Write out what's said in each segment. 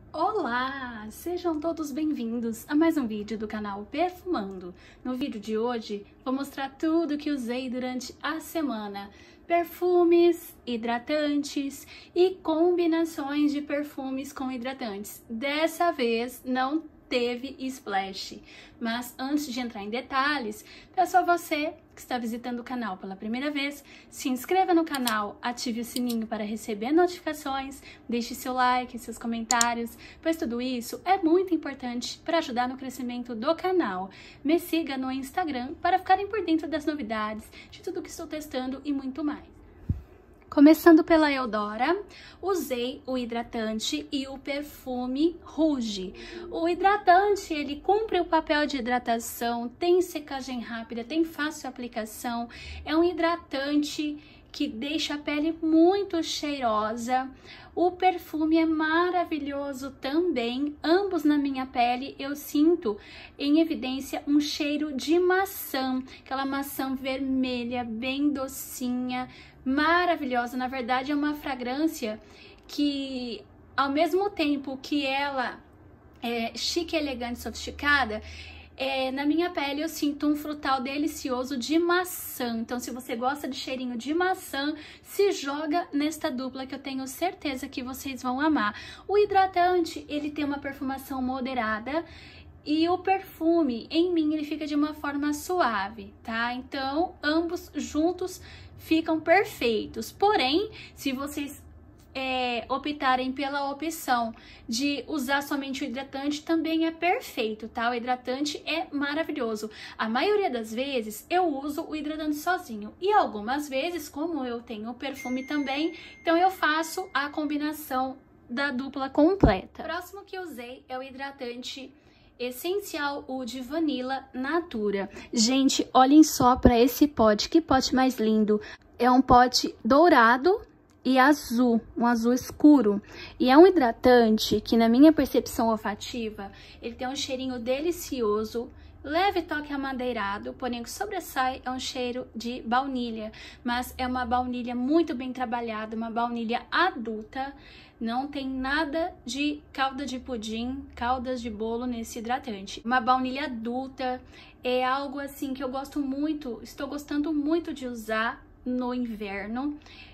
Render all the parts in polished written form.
Olá! Sejam todos bem-vindos a mais um vídeo do canal Perfumando. No vídeo de hoje, vou mostrar tudo que usei durante a semana. Perfumes, hidratantes e combinações de perfumes com hidratantes. Dessa vez, não teve splash. Mas antes de entrar em detalhes, peço a você que está visitando o canal pela primeira vez, se inscreva no canal, ative o sininho para receber notificações, deixe seu like, seus comentários, pois tudo isso é muito importante para ajudar no crescimento do canal. Me siga no Instagram para ficarem por dentro das novidades, de tudo que estou testando e muito mais. Começando pela Eudora, usei o hidratante e o perfume Rouge. O hidratante, ele cumpre o papel de hidratação, tem secagem rápida, tem fácil aplicação, é um hidratante que deixa a pele muito cheirosa. O perfume é maravilhoso também, ambos na minha pele eu sinto em evidência um cheiro de maçã, aquela maçã vermelha, bem docinha, maravilhosa. Na verdade é uma fragrância que ao mesmo tempo que ela é chique, elegante, sofisticada, na minha pele eu sinto um frutal delicioso de maçã. Então, se você gosta de cheirinho de maçã, se joga nesta dupla que eu tenho certeza que vocês vão amar. O hidratante, ele tem uma perfumação moderada e o perfume, em mim, ele fica de uma forma suave, tá? Então, ambos juntos ficam perfeitos. Porém, se vocês optarem pela opção de usar somente o hidratante, também é perfeito, tá? O hidratante é maravilhoso. A maioria das vezes eu uso o hidratante sozinho e algumas vezes, como eu tenho o perfume também, então eu faço a combinação da dupla completa. O próximo que usei é o hidratante essencial, o de Vanilla Natura. Gente, olhem só para esse pote, que pote mais lindo. É um pote dourado e azul, um azul escuro. E é um hidratante que, na minha percepção olfativa, ele tem um cheirinho delicioso, leve toque amadeirado, porém o que sobressai é um cheiro de baunilha, mas é uma baunilha muito bem trabalhada, uma baunilha adulta, não tem nada de calda de pudim, caldas de bolo nesse hidratante. Uma baunilha adulta é algo assim que eu gosto muito, estou gostando muito de usar no inverno.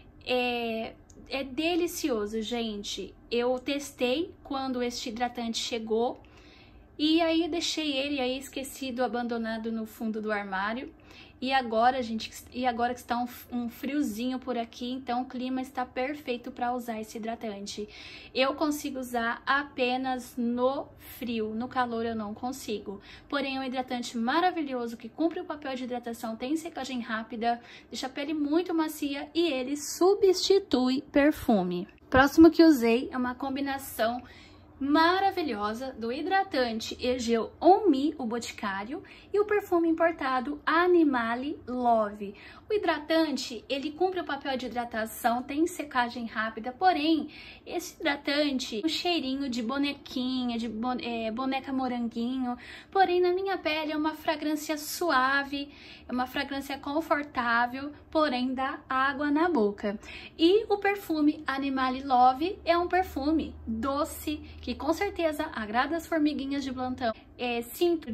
É delicioso, gente. Eu testei quando este hidratante chegou e aí deixei ele aí esquecido, abandonado no fundo do armário. E agora, gente, que está um friozinho por aqui, então o clima está perfeito para usar esse hidratante. Eu consigo usar apenas no frio, no calor eu não consigo. Porém, é um hidratante maravilhoso que cumpre o papel de hidratação, tem secagem rápida, deixa a pele muito macia e ele substitui perfume. Próximo que usei é uma combinação maravilhosa do hidratante Egeu On Me, o Boticário, e o perfume importado Animale Love. O hidratante, ele cumpre o papel de hidratação, tem secagem rápida, porém, esse hidratante, um cheirinho de bonequinha, de boneca moranguinho, porém, na minha pele é uma fragrância suave, é uma fragrância confortável, porém dá água na boca. E o perfume Animale Love é um perfume doce, que com certeza agrada as formiguinhas de plantão. Sinto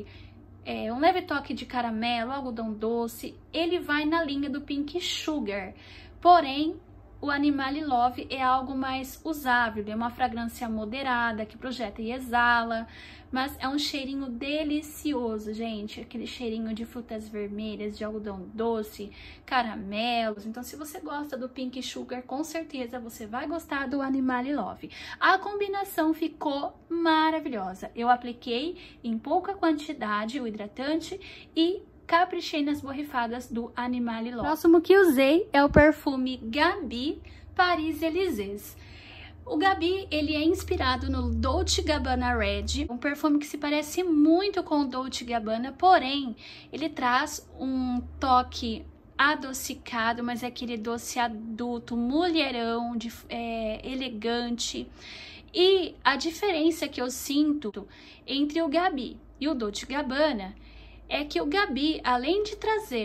um leve toque de caramelo, algodão doce. Ele vai na linha do Pink Sugar, porém o Animale Love é algo mais usável, é uma fragrância moderada que projeta e exala, mas é um cheirinho delicioso, gente, aquele cheirinho de frutas vermelhas, de algodão doce, caramelos. Então, se você gosta do Pink Sugar, com certeza você vai gostar do Animale Love. A combinação ficou maravilhosa. Eu apliquei em pouca quantidade o hidratante e caprichei nas borrifadas do Animale Love. O próximo que usei é o perfume Gabi Paris Élysées. O Gabi, ele é inspirado no Dolce & Gabbana Red, um perfume que se parece muito com o Dolce & Gabbana, porém, ele traz um toque adocicado, mas é aquele doce adulto, mulherão, elegante. E a diferença que eu sinto entre o Gabi e o Dolce & Gabbana é que o Gabi, além de trazer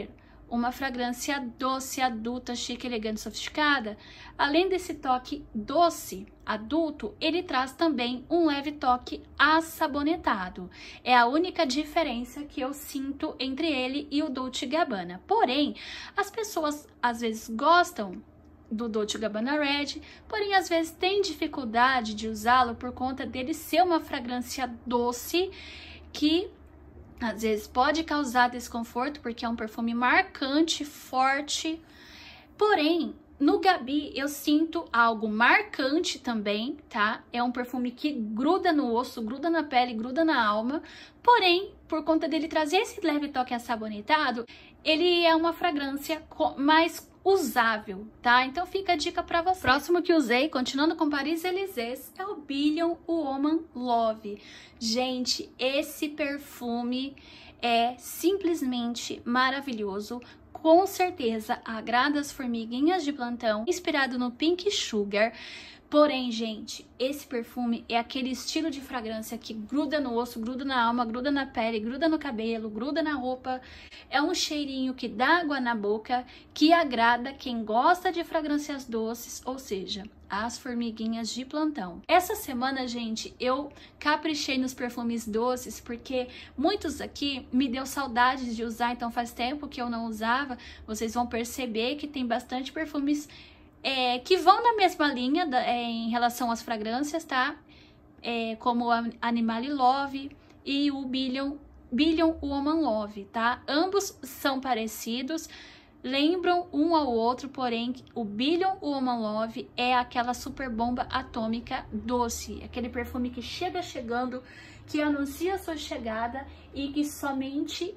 uma fragrância doce, adulta, chique, elegante, sofisticada. Além desse toque doce, adulto, ele traz também um leve toque assabonetado. É a única diferença que eu sinto entre ele e o Dolce & Gabbana. Porém, as pessoas às vezes gostam do Dolce & Gabbana Red, porém às vezes tem dificuldade de usá-lo por conta dele ser uma fragrância doce que às vezes pode causar desconforto, porque é um perfume marcante, forte. Porém, no Gabi eu sinto algo marcante também, tá? É um perfume que gruda no osso, gruda na pele, gruda na alma. Porém, por conta dele trazer esse leve toque assabonetado, ele é uma fragrância mais usável, tá? Então fica a dica pra você. Próximo que usei, continuando com Paris Élysées, é o Billion Woman Love. Gente, esse perfume é simplesmente maravilhoso. Com certeza agrada as formiguinhas de plantão, inspirado no Pink Sugar. Porém, gente, esse perfume é aquele estilo de fragrância que gruda no osso, gruda na alma, gruda na pele, gruda no cabelo, gruda na roupa. É um cheirinho que dá água na boca, que agrada quem gosta de fragrâncias doces, ou seja, as formiguinhas de plantão. Essa semana, gente, eu caprichei nos perfumes doces, porque muitos aqui me deu saudades de usar, então faz tempo que eu não usava. Vocês vão perceber que tem bastante perfumes que vão na mesma linha em relação às fragrâncias, tá? Como a Animale Love e o Billion Woman Love, tá? Ambos são parecidos, lembram um ao outro, porém o Billion Woman Love é aquela super bomba atômica doce, aquele perfume que chega chegando, que anuncia a sua chegada e que somente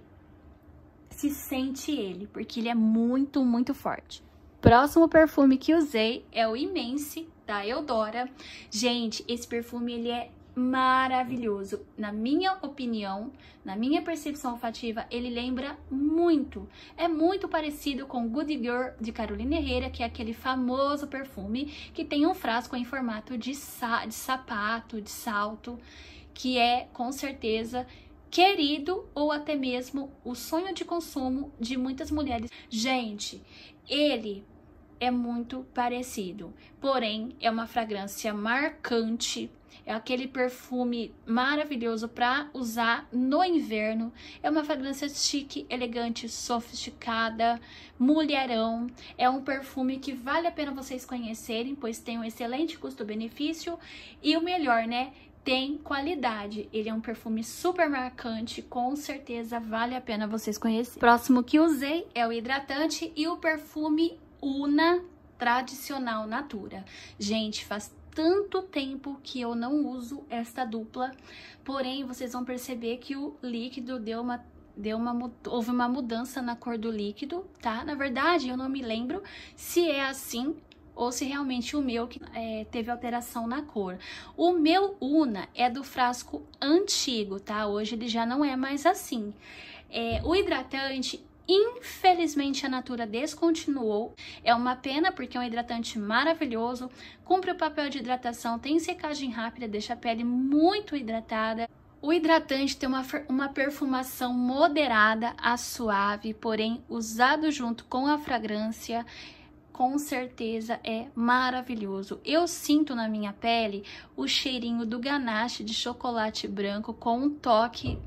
se sente ele, porque ele é muito, muito forte. Próximo perfume que usei é o Immense, da Eudora. Gente, esse perfume ele é maravilhoso. Na minha opinião, na minha percepção olfativa, ele lembra muito. É muito parecido com Good Girl, de Carolina Herrera, que é aquele famoso perfume que tem um frasco em formato de sapato, de salto, que é, com certeza, querido ou até mesmo o sonho de consumo de muitas mulheres. Gente, ele é muito parecido, porém é uma fragrância marcante, é aquele perfume maravilhoso para usar no inverno, é uma fragrância chique, elegante, sofisticada, mulherão, é um perfume que vale a pena vocês conhecerem, pois tem um excelente custo-benefício e o melhor, né? Tem qualidade, ele é um perfume super marcante, com certeza vale a pena vocês conhecerem. Próximo que usei é o hidratante e o perfume Una Tradicional Natura. Gente, faz tanto tempo que eu não uso esta dupla, porém vocês vão perceber que o líquido houve uma mudança na cor do líquido, tá? Na verdade, eu não me lembro se é assim ou se realmente o meu teve alteração na cor. O meu Una é do frasco antigo, tá? Hoje ele já não é mais assim. O hidratante, infelizmente, a Natura descontinuou. É uma pena, porque é um hidratante maravilhoso, cumpre o papel de hidratação, tem secagem rápida, deixa a pele muito hidratada. O hidratante tem uma perfumação moderada a suave, porém, usado junto com a fragrância, com certeza é maravilhoso. Eu sinto na minha pele o cheirinho do ganache de chocolate branco com um toque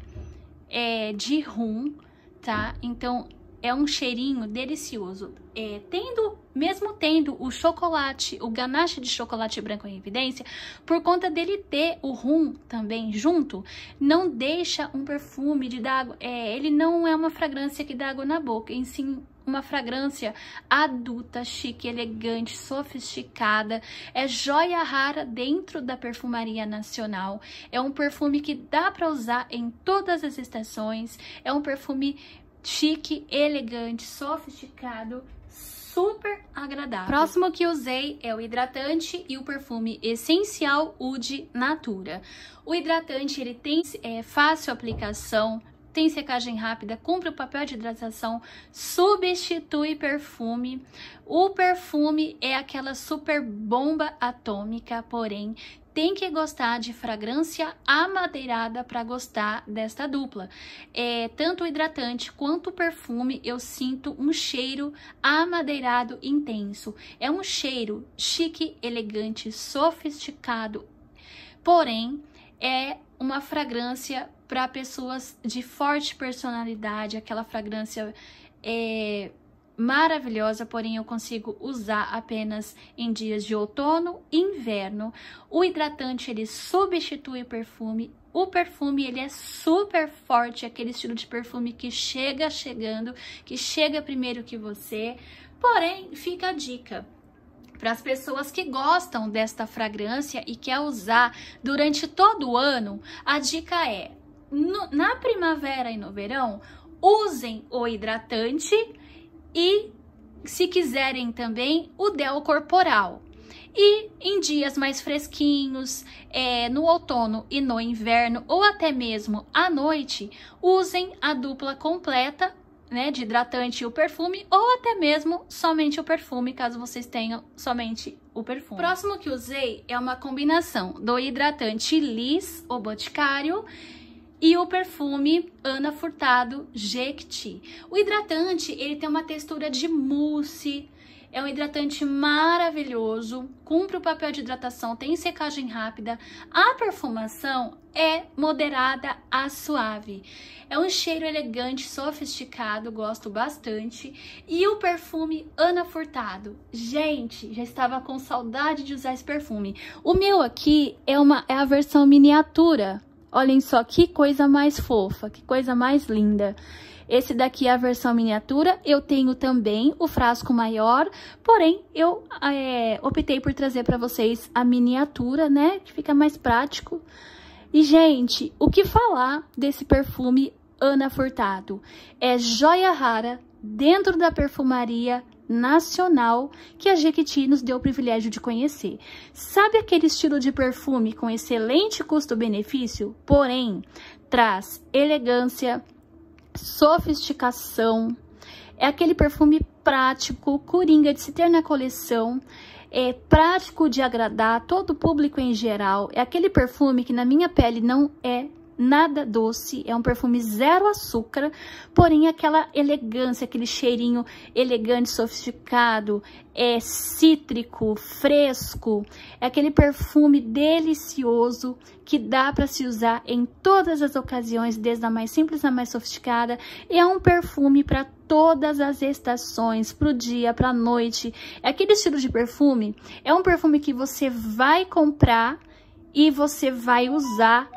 de rum, tá? Então é um cheirinho delicioso. Mesmo tendo o chocolate, o ganache de chocolate branco em evidência, por conta dele ter o rum também junto, não deixa um perfume de dar água. Ele não é uma fragrância que dá água na boca, em sim uma fragrância adulta, chique, elegante, sofisticada. É joia rara dentro da perfumaria nacional. É um perfume que dá para usar em todas as estações. É um perfume chique, elegante, sofisticado, super agradável. Próximo que usei é o hidratante e o perfume Essencial Oud Natura. O hidratante, ele tem fácil aplicação, tem secagem rápida, cumpre o papel de hidratação, substitui perfume. O perfume é aquela super bomba atômica, porém tem que gostar de fragrância amadeirada para gostar desta dupla. Tanto o hidratante quanto o perfume eu sinto um cheiro amadeirado intenso. É um cheiro chique, elegante, sofisticado, porém é uma fragrância para pessoas de forte personalidade, aquela fragrância maravilhosa, porém eu consigo usar apenas em dias de outono e inverno. O hidratante, ele substitui o perfume. O perfume, ele é super forte, aquele estilo de perfume que chega chegando, que chega primeiro que você. Porém, fica a dica para as pessoas que gostam desta fragrância e quer usar durante todo o ano. A dica é, na primavera e no verão, usem o hidratante e, se quiserem também, o Deo corporal. E em dias mais fresquinhos, no outono e no inverno, ou até mesmo à noite, usem a dupla completa, né, de hidratante e o perfume, ou até mesmo somente o perfume, caso vocês tenham somente o perfume. O próximo que usei é uma combinação do hidratante Liz, o Boticário, e o perfume Ana Furtado Jequiti. O hidratante, ele tem uma textura de mousse, é um hidratante maravilhoso, cumpre o papel de hidratação, tem secagem rápida. A perfumação é moderada a suave. É um cheiro elegante, sofisticado, gosto bastante. E o perfume Ana Furtado. Gente, já estava com saudade de usar esse perfume. O meu aqui é a versão miniatura. Olhem só que coisa mais fofa, que coisa mais linda. Esse daqui é a versão miniatura. Eu tenho também o frasco maior, porém eu optei por trazer para vocês a miniatura, né? Que fica mais prático. E, gente, o que falar desse perfume Ana Furtado? É joia rara dentro da perfumaria nacional que a Jequiti nos deu o privilégio de conhecer. Sabe aquele estilo de perfume com excelente custo-benefício, porém traz elegância, sofisticação? É aquele perfume prático, coringa de se ter na coleção, é prático de agradar todo o público em geral. É aquele perfume que na minha pele não é nada doce, é um perfume zero açúcar, porém aquela elegância, aquele cheirinho elegante, sofisticado, cítrico, fresco, é aquele perfume delicioso que dá para se usar em todas as ocasiões, desde a mais simples à mais sofisticada. É um perfume para todas as estações, para o dia, para a noite. É aquele estilo de perfume, é um perfume que você vai comprar e você vai usar.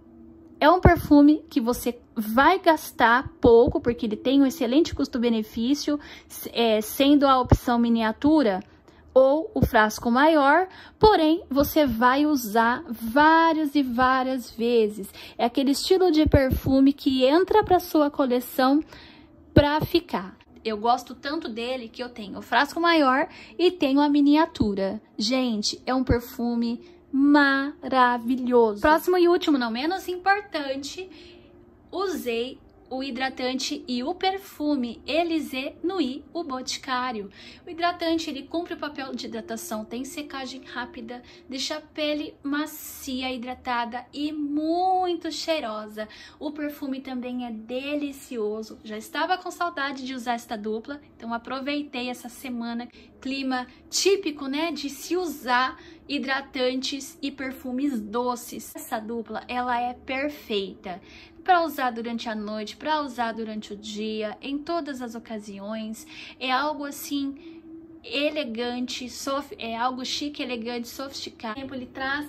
É um perfume que você vai gastar pouco, porque ele tem um excelente custo-benefício, sendo a opção miniatura ou o frasco maior, porém você vai usar várias e várias vezes. É aquele estilo de perfume que entra para sua coleção para ficar. Eu gosto tanto dele que eu tenho o frasco maior e tenho a miniatura. Gente, é um perfume maravilhoso. Próximo e último, não menos importante, usei o hidratante e o perfume Élysée Nuit, o Boticário. O hidratante, ele cumpre o papel de hidratação, tem secagem rápida, deixa a pele macia, hidratada e muito cheirosa. O perfume também é delicioso. Já estava com saudade de usar esta dupla, então aproveitei essa semana, clima típico, né, de se usar hidratantes e perfumes doces. Essa dupla, ela é perfeita para usar durante a noite, para usar durante o dia, em todas as ocasiões. É algo assim elegante, é algo chique, elegante, sofisticado. Ele traz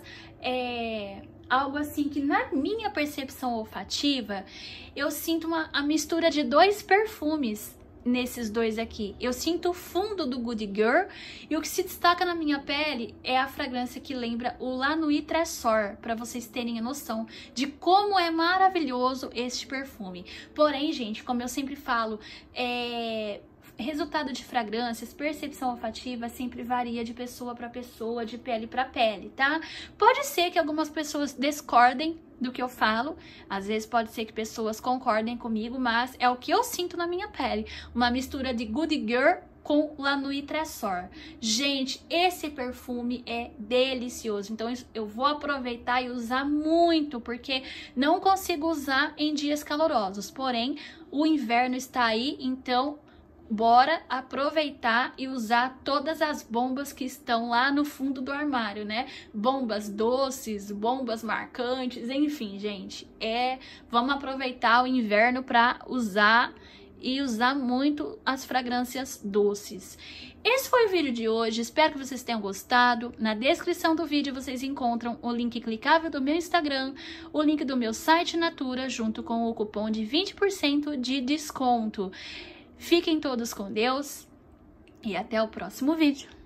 algo assim que na minha percepção olfativa, eu sinto a mistura de dois perfumes. Nesses dois aqui, eu sinto o fundo do Good Girl, e o que se destaca na minha pele é a fragrância que lembra o La Nuit Trésor, para vocês terem a noção de como é maravilhoso este perfume. Porém, gente, como eu sempre falo, resultado de fragrâncias, percepção olfativa sempre varia de pessoa para pessoa, de pele para pele, tá? Pode ser que algumas pessoas discordem do que eu falo, às vezes pode ser que pessoas concordem comigo, mas é o que eu sinto na minha pele. Uma mistura de Good Girl com La Nuit Trésor. Gente, esse perfume é delicioso, então eu vou aproveitar e usar muito, porque não consigo usar em dias calorosos, porém o inverno está aí, então bora aproveitar e usar todas as bombas que estão lá no fundo do armário, né? Bombas doces, bombas marcantes, enfim, gente, vamos aproveitar o inverno para usar e usar muito as fragrâncias doces. Esse foi o vídeo de hoje, espero que vocês tenham gostado. Na descrição do vídeo vocês encontram o link clicável do meu Instagram, o link do meu site Natura, junto com o cupom de 20% de desconto. Fiquem todos com Deus e até o próximo vídeo.